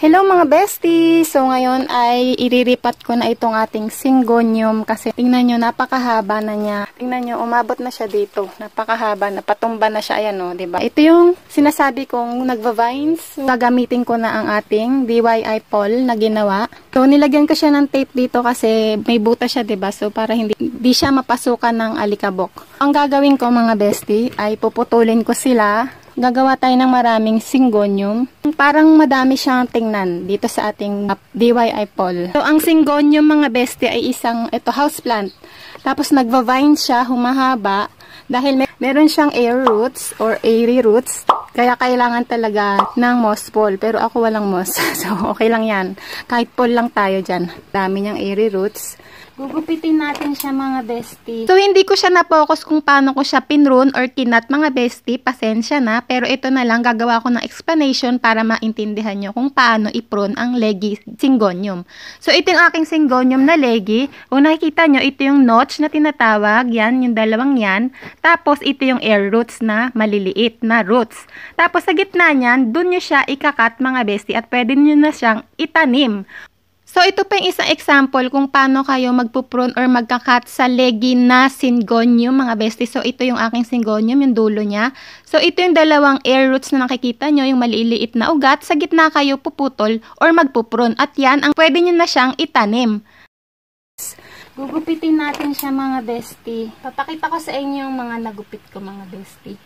Hello mga besties! So ngayon ay iriripat ko na itong ating syngonium kasi tingnan nyo, napakahaba na niya. Tingnan nyo, umabot na siya dito. Napakahaba na, patumba na siya. Ayan o, diba? Ito yung sinasabi kong nagva-vines. Gagamitin ko na ang ating DIY pole na ginawa. So nilagyan ko siya ng tape dito kasi may buta siya, diba? So para hindi siya mapasukan ng alikabok. Ang gagawin ko mga bestie ay puputulin ko sila. Gagawa tayo ng maraming syngonium. Parang madami siyang tingnan dito sa ating DIY pole. So, ang syngonium mga bestie ay isang houseplant. Tapos nagva-vine siya, humahaba. Dahil meron siyang air roots or airy roots. Kaya kailangan talaga ng moss pole. Pero ako walang moss. So, okay lang yan. Kahit pole lang tayo dyan. Dami niyang airy roots. Gugupitin natin siya mga bestie. So, hindi ko siya na-focus kung paano ko siya pinrune or kinat mga bestie. Pasensya na. Pero ito na lang, gagawa ko ng explanation para maintindihan nyo kung paano i-prune ang leggy syngonium. So, ito yung aking syngonium na leggy. Kung nakikita nyo, ito yung notch na tinatawag. Yan, yung dalawang yan. Tapos, ito yung air roots na maliliit na roots. Tapos, sa gitna niyan, dun nyo siya ikakat mga bestie at pwede nyo na siyang itanim. So, ito pa yung isang example kung paano kayo magpuprune or magkakat sa leggy na syngonium, mga bestie. So, ito yung aking syngonium, yung dulo niya. So, ito yung dalawang air roots na nakikita nyo, yung maliliit na ugat. Sa gitna kayo puputol or magpuprune. At yan, ang pwede nyo na siyang itanim. Gugupitin natin siya, mga bestie. Papakita ko sa inyo yung mga nagupit ko, mga bestie.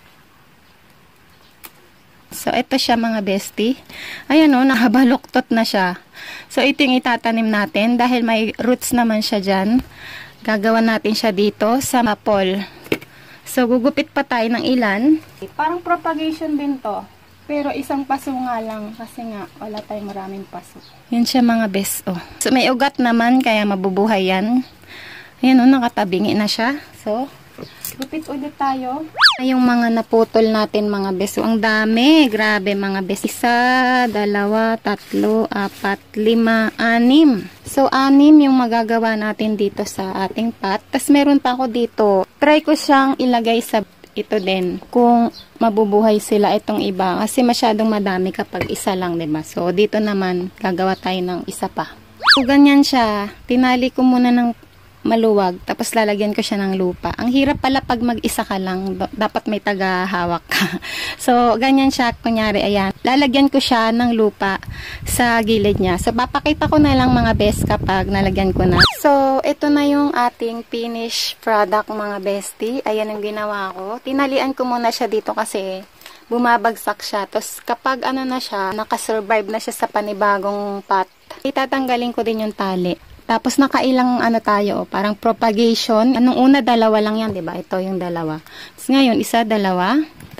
So, ito siya mga bestie. Ayan o, nakabaluktot na siya. So, ito yung itatanim natin. Dahil may roots naman siya dyan. Gagawa natin siya dito sa pole. So, gugupit pa tayo ng ilan. Parang propagation din to. Pero isang paso nga lang. Kasi nga, wala tayong maraming paso. Yan siya mga best. Oh. So, may ugat naman. Kaya mabubuhay yan. Ayan o, nakatabingi na siya. So, gupit ulit tayo. Yung mga naputol natin mga beso. Ang dami. Grabe mga beso. 1, 2, 3, 4, 5, 6. So, 6 yung magagawa natin dito sa ating pot. Tapos meron pa ako dito. Try ko siyang ilagay sa ito din. Kung mabubuhay sila itong iba. Kasi masyadong madami kapag isa lang, diba? So, dito naman gagawa tayo ng isa pa. So, ganyan siya. Tinali ko muna ng maluwag, tapos lalagyan ko siya ng lupa. Ang hirap pala pag mag-isa ka lang, dapat may taga-hawak ka. So, ganyan siya, kunyari, ayan. Lalagyan ko siya ng lupa sa gilid niya. So, papakita ko na lang mga best kapag nalagyan ko na. So, ito na yung ating finished product mga bestie. Ayan ang ginawa ko. Tinalian ko muna siya dito kasi bumabagsak siya. Tapos, kapag ano na siya, nakasurvive na siya sa panibagong pot, itatanggalin ko din yung tali. Tapos nakailang ano tayo, parang propagation. Anong una, 2 lang yan, 'di ba? Ito yung 2. Tapos ngayon, 1, 2,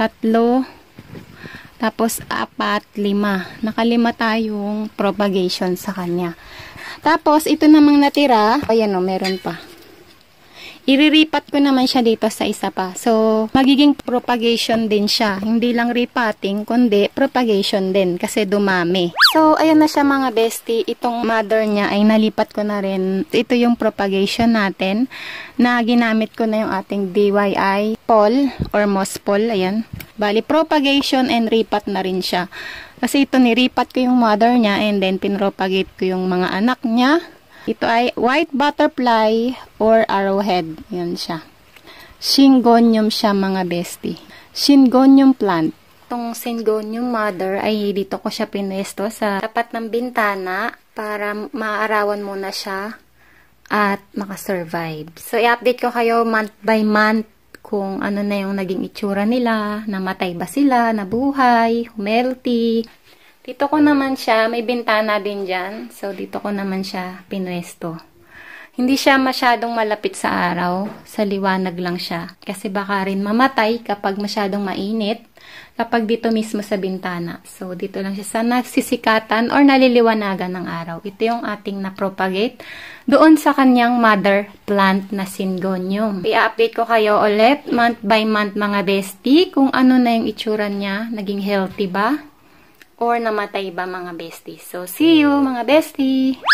3, tapos 4, 5. Naka-5 tayong propagation sa kanya. Tapos ito namang natira, ayan o, meron pa. Iriripat ko naman siya dito sa isa pa. So, magiging propagation din siya. Hindi lang repotting, kundi propagation din kasi dumami. So, ayan na siya mga bestie. Itong mother niya ay nalipat ko na rin. Ito yung propagation natin na ginamit ko na yung ating DIY pole or moss pole. Ayan. Bali, propagation and repot na rin siya. Kasi ito niripat ko yung mother niya and then pinropagate ko yung mga anak niya. Ito ay white butterfly or arrowhead. Yan siya. Syngonium siya mga bestie. Syngonium plant. Itong syngonium mother ay dito ko siya pinwesto sa tapat ng bintana para maarawan muna siya at makasurvive. So, i-update ko kayo month by month kung ano na yung naging itsura nila, namatay ba sila, nabuhay, humelty. Dito ko naman siya, may bintana din dyan. So, dito ko naman siya pinwesto. Hindi siya masyadong malapit sa araw. Sa liwanag lang siya. Kasi baka rin mamatay kapag masyadong mainit. Kapag dito mismo sa bintana. So, dito lang siya sa nagsisikatan or naliliwanagan ng araw. Ito yung ating na-propagate doon sa kanyang mother plant na syngonium. I-update ko kayo ulit month by month mga bestie kung ano na yung itsura niya. Naging healthy ba? Or namatay ba mga bestie. So, see you mga bestie!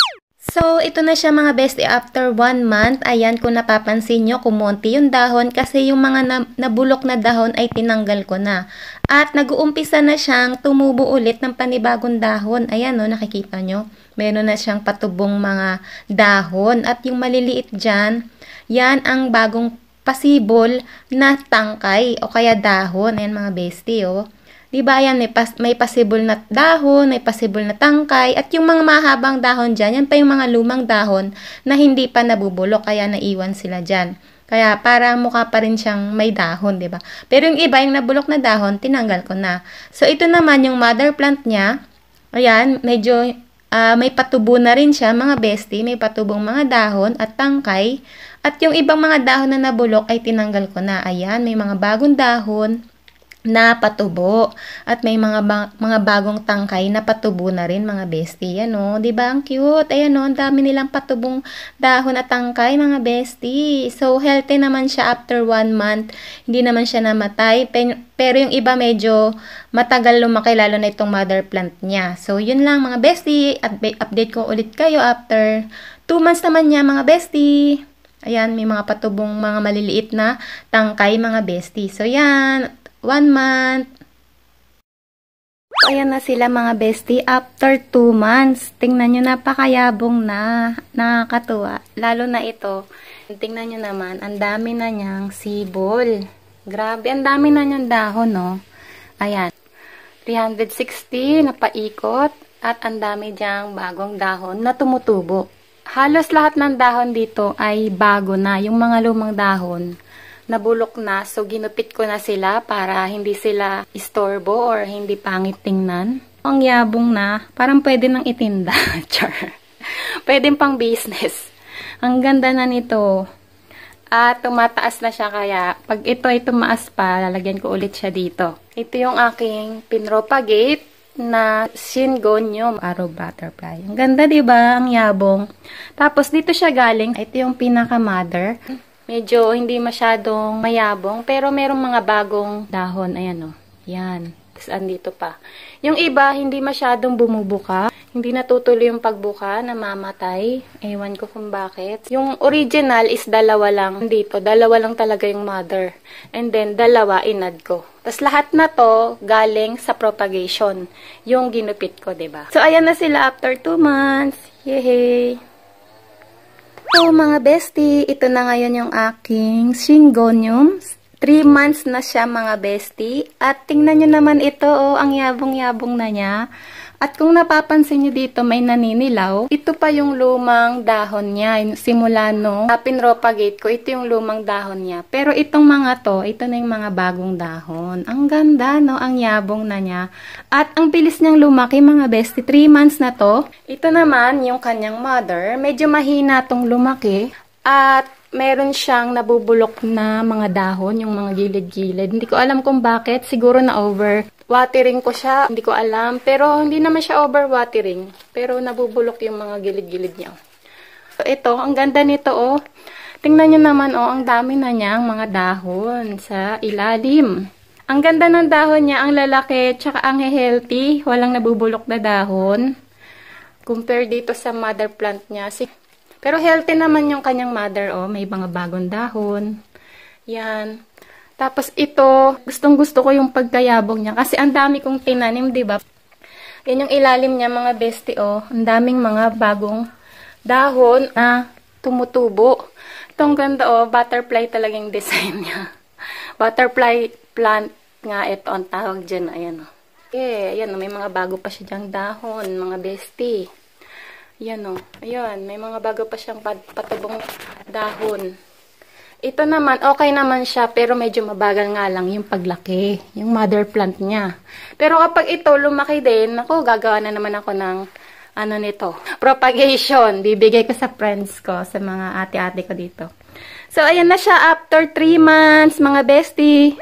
So, ito na siya mga bestie after 1 month. Ayan, kung napapansin nyo, kumonti yung dahon kasi yung mga nabulok na dahon ay tinanggal ko na. At nag-uumpisa na siyang tumubo ulit ng panibagong dahon. Ayan, no, nakikita nyo. Meron na siyang patubong mga dahon. At yung maliliit dyan, yan ang bagong pasibol na tangkay o kaya dahon. Ayan mga bestie, oh. Diba yan, may possible na dahon, may possible na tangkay, at yung mga mahabang dahon dyan, yan pa yung mga lumang dahon na hindi pa nabubulok, kaya naiwan sila dyan. Kaya para mukha pa rin siyang may dahon, diba? Pero yung iba, yung nabulok na dahon, tinanggal ko na. So, ito naman yung mother plant niya. Ayan, medyo may patubo na rin siya, mga bestie. May patubong mga dahon at tangkay. At yung ibang mga dahon na nabulok ay tinanggal ko na. Ayan, may mga bagong dahon na patubo at may mga bagong tangkay na patubo na rin mga bestie. Yan o, di ba ang cute? Ayan o, ang dami nilang patubong dahon at tangkay mga bestie. So healthy naman siya after 1 month. Hindi naman siya namatay, pero yung iba medyo matagal lumaki, lalo na itong mother plant niya. So yun lang mga bestie, at update ko ulit kayo after 2 months naman niya mga bestie. Ayan, may mga patubong mga maliliit na tangkay mga bestie. So yan, 1 month. So, ayan na sila mga bestie after 2 months. Tingnan nyo, napakayabong na. Nakakatuwa. Lalo na ito. Tingnan nyo naman, ang dami na niyang sibol. Grabe, ang dami na niyang dahon, no? Ayan. 360 na paikot. At ang dami diyang bagong dahon na tumutubo. Halos lahat ng dahon dito ay bago na. Yung mga lumang dahon nabulok na, so ginupit ko na sila para hindi sila istorbo or hindi pangit tingnan. Ang yabong na, parang pwede nang itinda. Char. Pwede pang business. Ang ganda na nito. At tumataas na siya, kaya pag ito ay tumaas pa, lalagyan ko ulit siya dito. Ito yung aking pinropagate na Syngonium arrow butterfly. Ang ganda, diba? Ang yabong. Tapos dito siya galing. Ito yung pinaka-mother. Medyo hindi masyadong mayabong, pero merong mga bagong dahon. Ayan o. Yan. Tapos andito pa. Yung iba, hindi masyadong bumubuka. Hindi natutuloy yung pagbuka, namamatay. Ewan ko kung bakit. Yung original is dalawa lang dito. Dalawa lang talaga yung mother. And then, dalawa inad ko. Tapos lahat na to galing sa propagation. Yung ginupit ko, diba? So, ayan na sila after 2 months. Yehey! So mga bestie, ito na ngayon yung aking Syngonium. 3 months na siya mga bestie. At tingnan nyo naman ito, oh, ang yabong-yabong na niya. At kung napapansin nyo dito, may naninilaw. Ito pa yung lumang dahon niya. Simula no, pinropagate ko, ito yung lumang dahon niya. Pero itong mga to, ito na yung mga bagong dahon. Ang ganda, no? Ang yabong na niya. At ang bilis niyang lumaki, mga bestie. 3 months na to. Ito naman, yung kanyang mother. Medyo mahina tong lumaki. At meron siyang nabubulok na mga dahon, yung mga gilid-gilid. Hindi ko alam kung bakit. Siguro na over-watering ko siya. Hindi ko alam. Pero hindi naman siya over-watering. Pero nabubulok yung mga gilid-gilid niya. So, ito, ang ganda nito, oh. Tingnan nyo naman, oh, ang dami na niyang mga dahon sa ilalim. Ang ganda ng dahon niya, ang lalaki, tsaka ang healthy. Walang nabubulok na dahon. Compare dito sa mother plant niya. Pero healthy naman yung kanyang mother, oh. May mga bagong dahon. Yan. Tapos ito, gustong-gusto ko yung pagkayabong niya. Kasi ang dami kong tinanim, diba? Yan yung ilalim niya, mga bestie, oh. Ang daming mga bagong dahon na tumutubo. Itong ganda, oh. Butterfly talagang design niya. Butterfly plant nga ito ang tawag dyan. Ayan, oh. Okay, ayan, oh. May mga bago pa siya dyang dahon, mga bestie. Yan o. Ayan. May mga bago pa siyang patubong dahon. Ito naman, okay naman siya, pero medyo mabagal nga lang yung paglaki. Yung mother plant niya. Pero kapag ito lumaki din, ako, gagawa na naman ako ng, ano nito, propagation. Bibigay ko sa friends ko, sa mga ate-ate ko dito. So, ayan na siya after 3 months, mga bestie.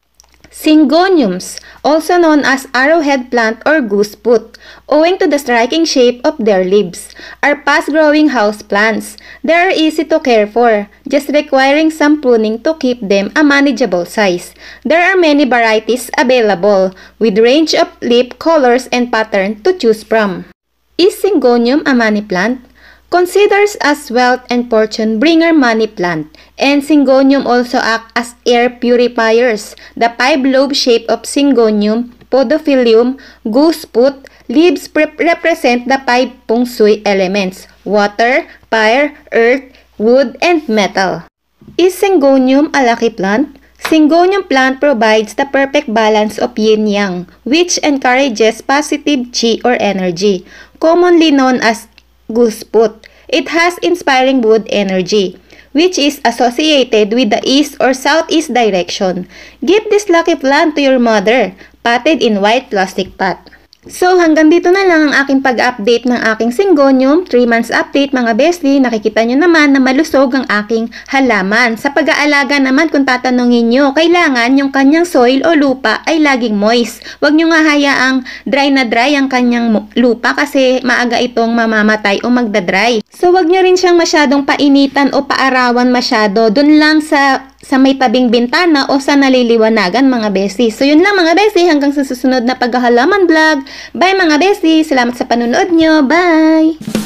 Syngoniums, also known as arrowhead plant or goosefoot, owing to the striking shape of their leaves, are fast-growing house plants. They are easy to care for, just requiring some pruning to keep them a manageable size. There are many varieties available, with range of leaf colors and pattern to choose from. Is Syngonium a money plant? considers as wealth and fortune bringer money plant, and Syngonium also act as air purifiers. The 5 lobe shape of Syngonium, Podophyllum, goosefoot, leaves represent the 5 feng shui elements: water, fire, earth, wood, and metal. Is Syngonium a lucky plant? Syngonium plant provides the perfect balance of yin-yang, which encourages positive chi or energy, commonly known as goosefoot. It has inspiring wood energy, which is associated with the east or southeast direction. Give this lucky plant to your mother, potted in white plastic pot. So hanggang dito na lang ang aking pag-update ng aking Syngonium 3 months update mga bestie. Nakikita nyo naman na malusog ang aking halaman. Sa pag-aalaga naman kung tatanungin nyo, kailangan yung kanyang soil o lupa ay laging moist. Huwag nyo nga hayaang dry na dry ang kanyang lupa kasi maaga itong mamamatay o magdadry. So huwag nyo rin siyang masyadong painitan o paarawan masyado. Doon lang sa may tabing bintana o sa naliliwanagan mga bestie. So yun lang mga bestie, hanggang sa susunod na paghahalaman vlog. Bye mga bestie, salamat sa panonood nyo. Bye!